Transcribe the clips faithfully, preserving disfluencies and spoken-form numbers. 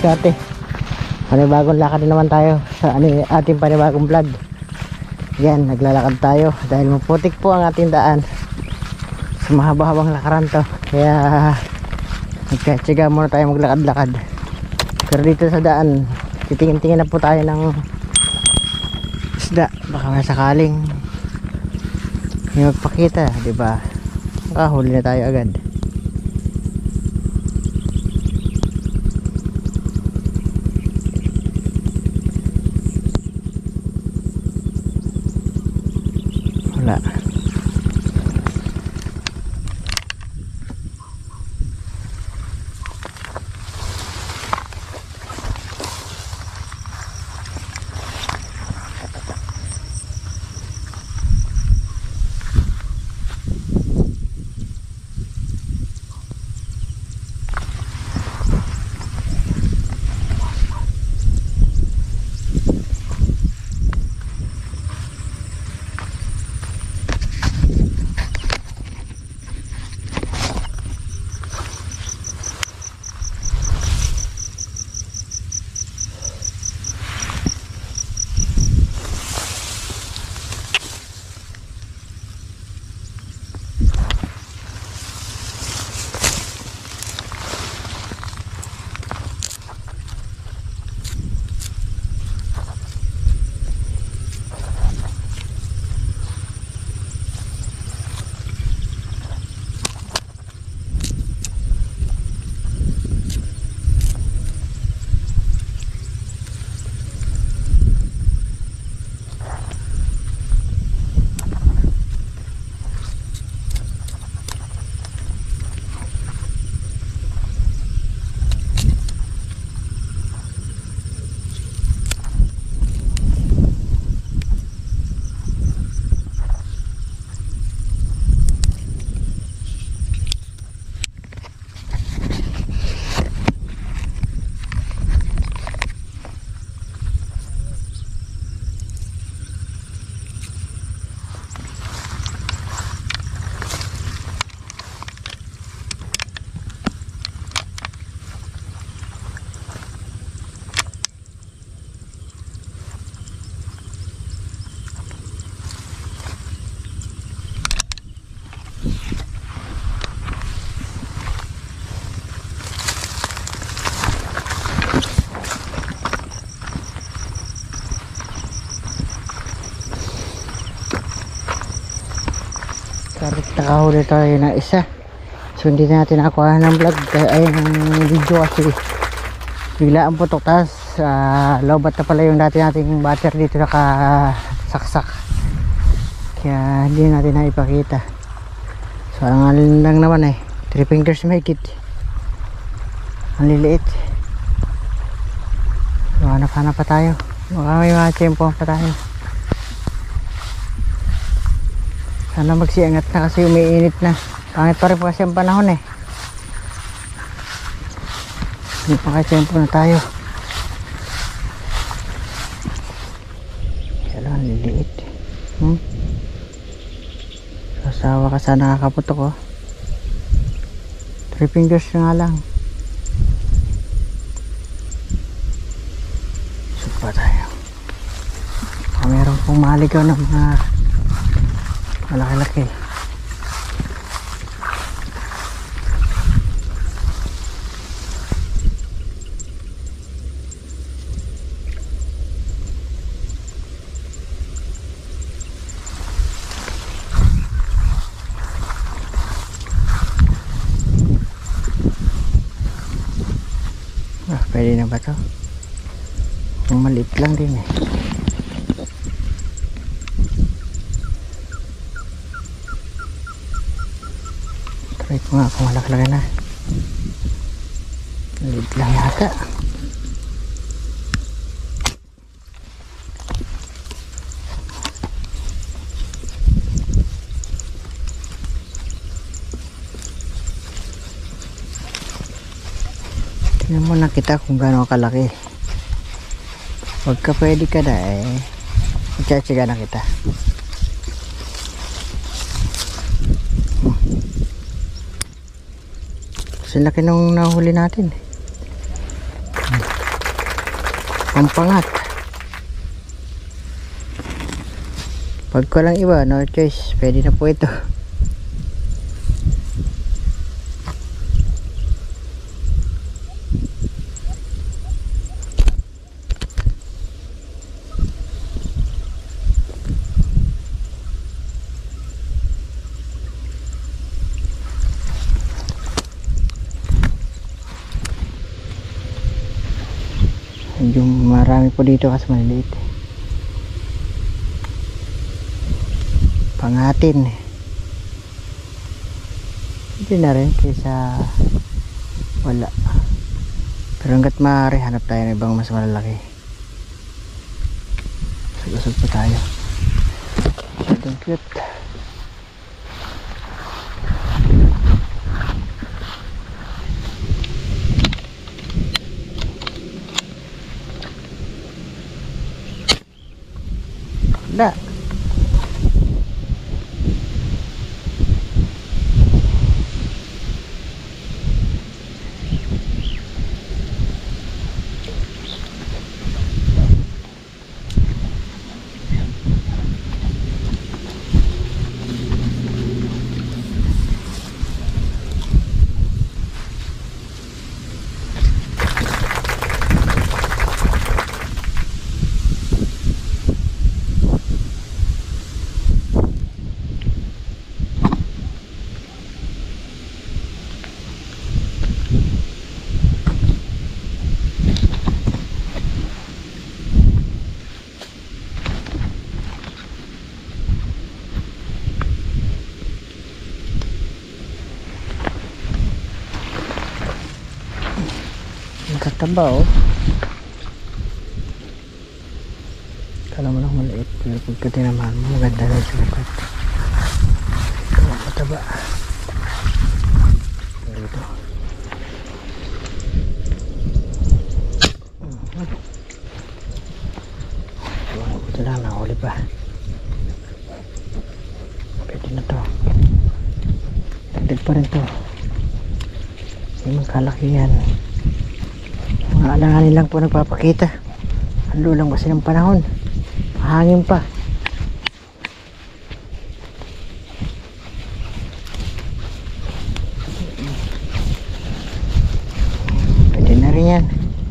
diskarte. Panibagong lakad na naman tayo sa ano, ating panibagong vlog. Yan, naglalakad tayo dahil maputik po ang ating daan. Sa mahaba-habang lakaran to, kaya nagkatsaga muna tayo maglakad-lakad. Pero dito sa daan, titingin-tingin na po tayo ng isda, baka masakaling may magpakita, diba? Makahuli na tayo agad. Wala. Nakahuli tayo na isa. So hindi natin nakuha ng vlog ay ng video kasi bigla ang putok. Tapos uh, lobat na pala yung dati nating butter dito nakasaksak, kaya hindi natin na ipakita. So ang lang naman eh, three fingers mahigit, ang liliit. So hanap-hanap pa tayo, baka may mga tiyempo pa tayo. Sana magsiangat na kasi umiinit na. Pangit pa rin po kasi ang panahon eh. Hindi pa kasi tempo na tayo. Kaya lang liliit. Hmm? Sasawa ka sa nakakaputok oh. Three fingers na nga lang. Supa tayo. Oh, meron pong maligaw ng mga malaki-laki. Ah, pwede na ba ito? Yung maliit lang din eh. Try ko nga kung malaki-laki na. Maliit lang yata. Tingnan mo na kita kung gaano kalaki. Huwag ka pwede ka na eh. Magtsatsaga na kita. Kasi laki nung nahuli natin. ang pangat. Pag ko lang iba, no choice, pwede na po ito. Medyo marami po dito kasi maliliit. Pangatin. Hindi na rin kaysa wala. Pero hanggat maaari, hanap tayo ng ibang mas malalaki. Salusog pa tayo. Masyadong cute. Da. Kataba oh. Kala mo lang maliit, pero pagka tinamahan mo maganda na yung sukat. Ito kataba. Ito. Ito lang, nakahuli pa. Pwede na to. Dagdag pa rin to. Hindi magkalaki yan. Mga alanganin lang po nagpapakita. Halo lang kasi ng panahon. Mahangin pa. Pwede na rin yan.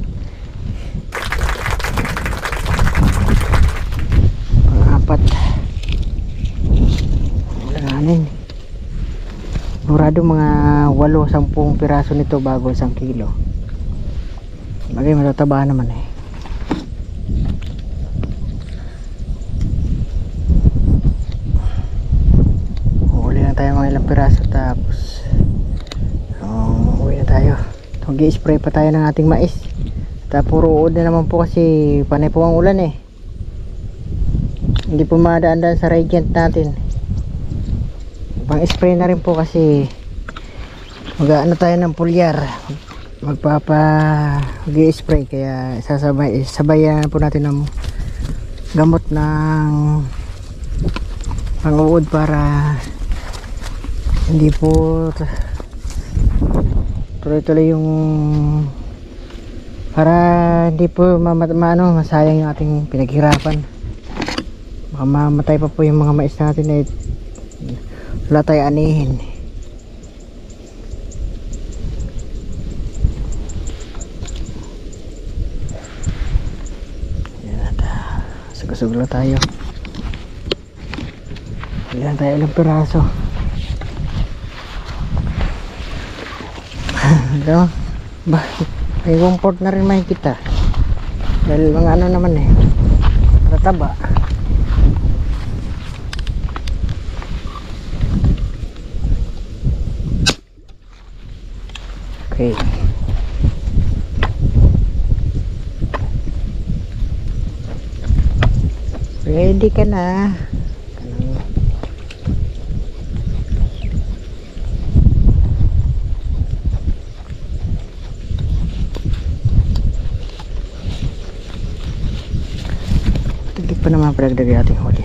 Pang-apat. Alanganin. Murado mga walo sampung piraso nito bago isang kilo. Bagay matataba naman eh. Huli na tayo mga ilang piraso tapos um, uwi na tayo. Mag-i-spray pa tayo ng ating mais. Tapos puro uod na naman po kasi panay po ang ulan eh. Hindi po madaan-daan sa radiant natin. Pang-spray na rin po kasi mag-ano tayo ng pulyar. Magpapa mag-i-spray kaya sasabay sabayan po natin ng gamot ng pang-uod para hindi po tuloy-tuloy yung para hindi po maano masayang yung ating pinaghirapan. Baka mamatay pa po yung mga mais natin eh, wala tayo anihin. Sugla tayo. Ilan tayo ilang piraso. Ito. Ba, may comfort na rin makikita. Dahil mga ano naman eh. Tataba. Okay. Ready ka na. Tigit pa naman padagdag ating huli.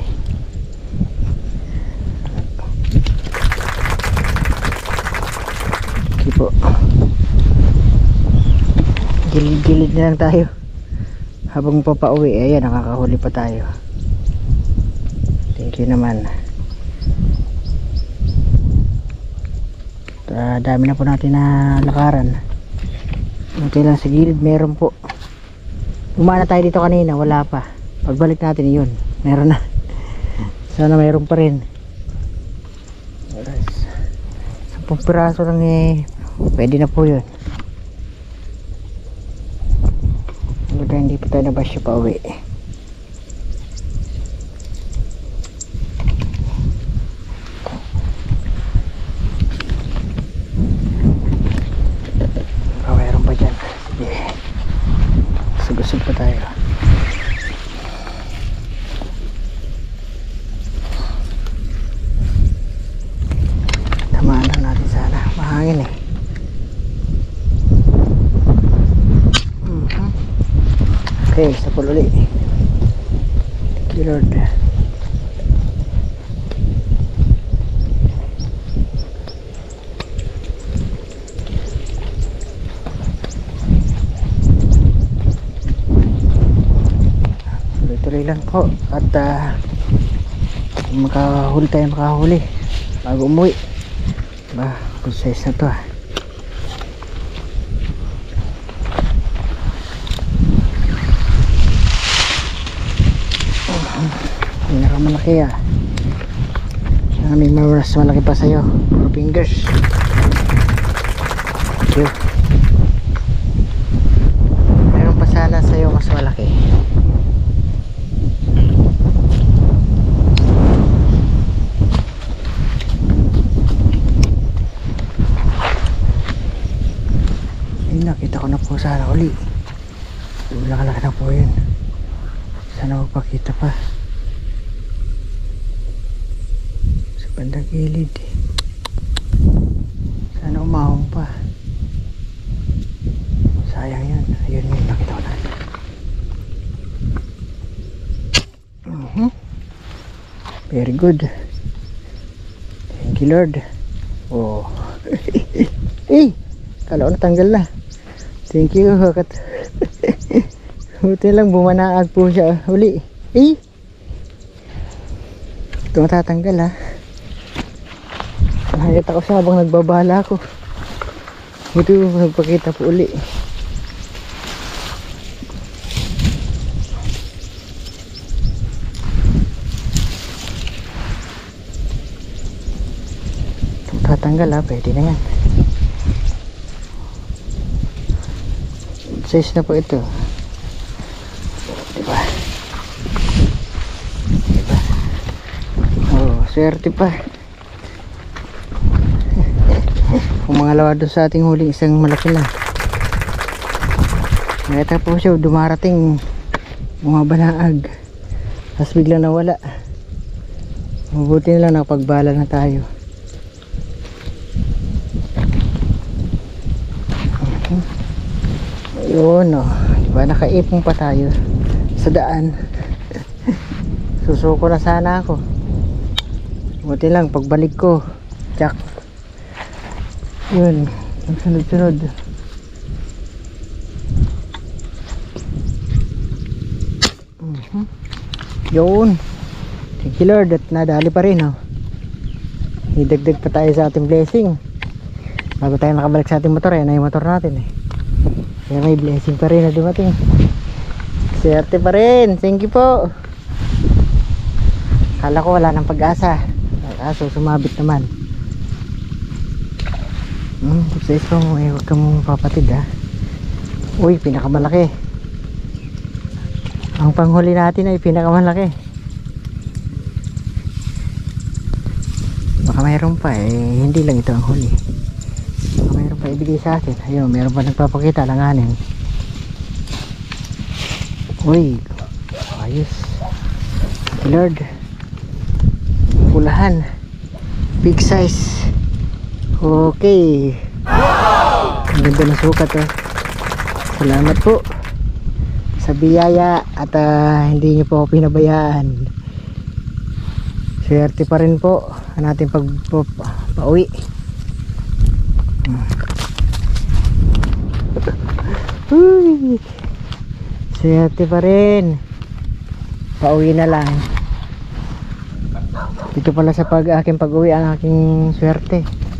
Okay po. Gilid-gilid na lang tayo. habang papauwi, ayan, nakakahuli pa tayo. Thank you naman. Uh, dami na po natin na lakaran. Buti lang sa gilid meron po. Umana tayo dito kanina, wala pa. Pagbalik natin yun, meron na. Sana meron pa rin. Sampung piraso lang eh, pwede na po yun. Buti hindi pa tayo nabasya pa uwi. Sugusog pa tayo. Tamaan lang natin sana. Mahangin eh. Mm-hmm. Okay, sa pululi. Thank you Lord. Tuloy lang po at uh, makahuli tayo makahuli bago umuwi. Ba, process na to ah. Pinakamalaki ah. Sana may mas malaki pa sa'yo. Puro fingers. Thank you. Meron pa sana sa'yo mas malaki. Nakita ko na po sana uli. Laki-laki na po yun. Sana magpakita pa sa bandang gilid. Sana umahon pa. Sayang yun. Ayun yun, nakita ko na. uh-huh. Very good. Thank you Lord. Oh. Eh, kala ko natanggal na. Thank you. Buti lang bumanaag po siya uli. Eh, ito matatanggal ha. Nakita ko siya habang nagbabala ako. Buti nagpakita po uli. Ito matatanggal ha. Pwede na yan. Size na po ito. Diba? Diba? Oh, swerte pa. Kung mga lawa doon sa ating huling isang malaki na. Nakita po siya dumarating bumabanaag. Tapos bigla nawala. Mabuti na lang nakapagbala na tayo. Yun o, oh. Diba nakaipong pa tayo sa daan. Susuko na sana ako. Buti lang pagbalik ko, tsak, yun, nagsunod-sunod. uh-huh. Yun, thank you Lord at nadali pa rin oh. Idagdag pa tayo sa ating blessing bago tayo nakabalik sa ating motor. Yan ay motor natin eh. Kaya may blessing pa rin na dumating. Swerte pa rin. Thank you po. Kala ko wala ng pag-asa. Kaso sumabit naman. Hmm, tapos ito mo eh, huwag ka mong papatid ha. Uy, pinakamalaki. Ang panghuli natin ay pinakamalaki. Baka mayroon pa eh, hindi lang ito ang huli. Baka mayroon pa ibigay sa atin. Ayun, mayroon pa nagpapakita, langanin. Uy, ayos. Lord, pulahan, big size. Okay. Ang ganda ng sukat oh. Salamat po sa biyaya at uh, hindi nyo po ako pinabayaan. Swerte pa rin po ang ating pag pa, pauwi. Uy, Swerte pa rin. Pauwi na lang. Dito pala sa pag aking pag-uwi ang aking swerte.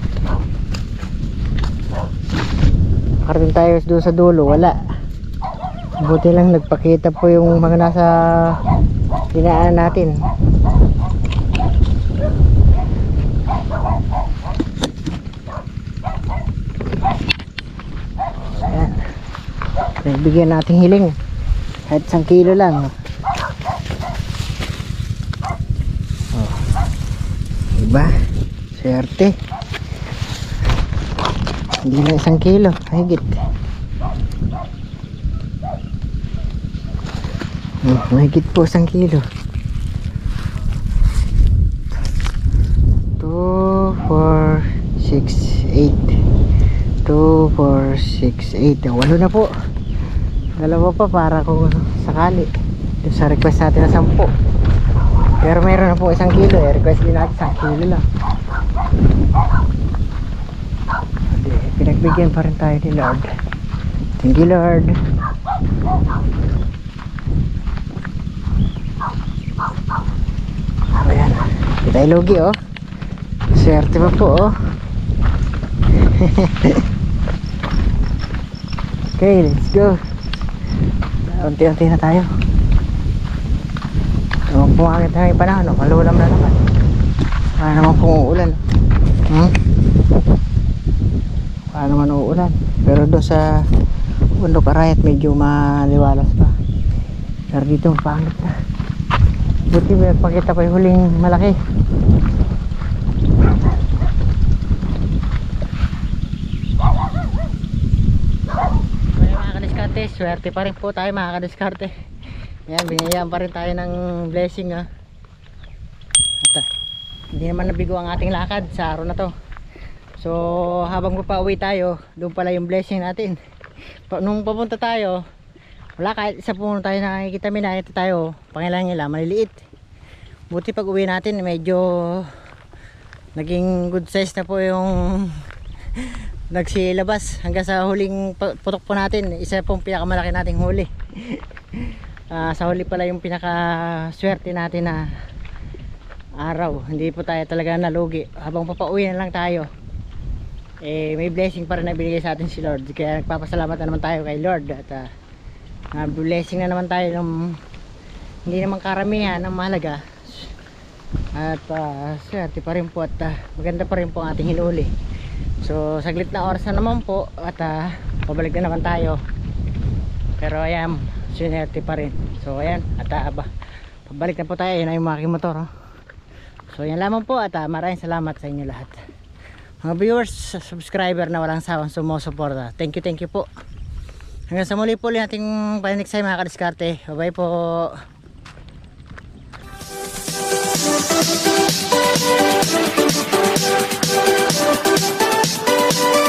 Nakarating tayo doon sa dulo, wala. Buti lang nagpakita po yung mga nasa dinaan natin. Ayan. Nagbigyan nating hiling. Kahit isang kilo lang. Oh. Diba? Swerte. Hindi na isang kilo. Higit. Hmm, mahigit po isang kilo. two, four, six, eight. two, four, six, eight. Walo na po. Dalawa pa para kung sakali. Yung sa request natin na sampu. Pero meron na po isang kilo eh. Request din natin isang kilo lang. Okay, pinagbigyan pa rin tayo ni Lord. Thank you, Lord. Ayan. Hindi tayo lugi oh. Swerte pa po oh. Okay, let's go. Unti-unti na tayo. Huwag pumangit na yung panahon, no? Malulam na naman. Wala naman pong uulan. Hmm? Wala naman uulan. Pero doon sa bundok Arayat medyo maliwalas pa. Pero dito pangit na. Buti may pakita pa yung huling malaki. Swerte pa rin po tayo mga kadiskarte. Yan, binayaan pa rin tayo ng blessing ha. At, uh, hindi naman nabigo ang ating lakad sa araw na to. So habang papauwi tayo, doon pala yung blessing natin. Pa, nung papunta tayo, wala kahit isa po tayo nakikita, minakita tayo, pangilang nila, maliliit. Buti pag uwi natin medyo naging good size na po yung nagsilabas hanggang sa huling putok po natin. Isa pong pinakamalaki nating huli. uh, sa huli pala yung pinaka swerte natin na araw. Hindi po tayo talaga nalugi. Habang papauwi na lang tayo, eh may blessing pa rin na binigay sa atin si Lord. Kaya nagpapasalamat na naman tayo kay Lord. At uh, uh, blessing na naman tayo ng hindi naman karamihan ng mahalaga. At uh, swerte pa rin po. At uh, maganda pa rin po ang ating hinuli. So saglit na oras na naman po. At uh, pabalik na naman tayo. Pero ayan, swerte pa rin. So ayan, at uh, pabalik na po tayo. Yan ay yung aking motor oh. So yan lamang po. At uh, maraming salamat sa inyo lahat, mga viewers, subscriber na walang sawang sumusuporta. Thank you, thank you po. Hanggang sa muli po ulit nating next time mga kadiskarte. Bye bye po. We'll be right back.